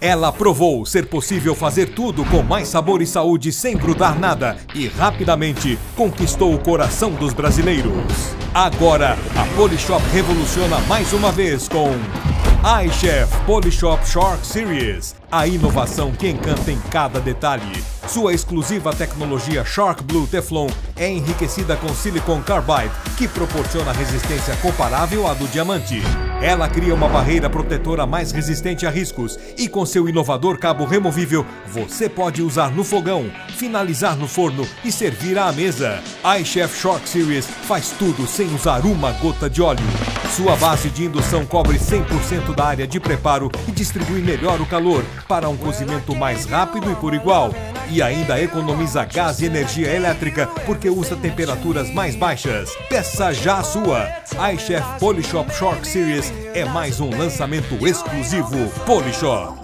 Ela provou ser possível fazer tudo com mais sabor e saúde sem grudar nada e rapidamente conquistou o coração dos brasileiros. Agora, a Polishop revoluciona mais uma vez com iChef Polishop Shark Series, a inovação que encanta em cada detalhe. Sua exclusiva tecnologia Shark Blue Teflon é enriquecida com Silicon Carbide, que proporciona resistência comparável à do diamante. Ela cria uma barreira protetora mais resistente a riscos e com seu inovador cabo removível, você pode usar no fogão, finalizar no forno e servir à mesa. iChef Shark Series faz tudo sem usar uma gota de óleo. Sua base de indução cobre 100% da área de preparo e distribui melhor o calor para um cozimento mais rápido e por igual. E ainda economiza gás e energia elétrica porque usa temperaturas mais baixas. Peça já a sua! iChef Polishop Shark Series é mais um lançamento exclusivo Polishop.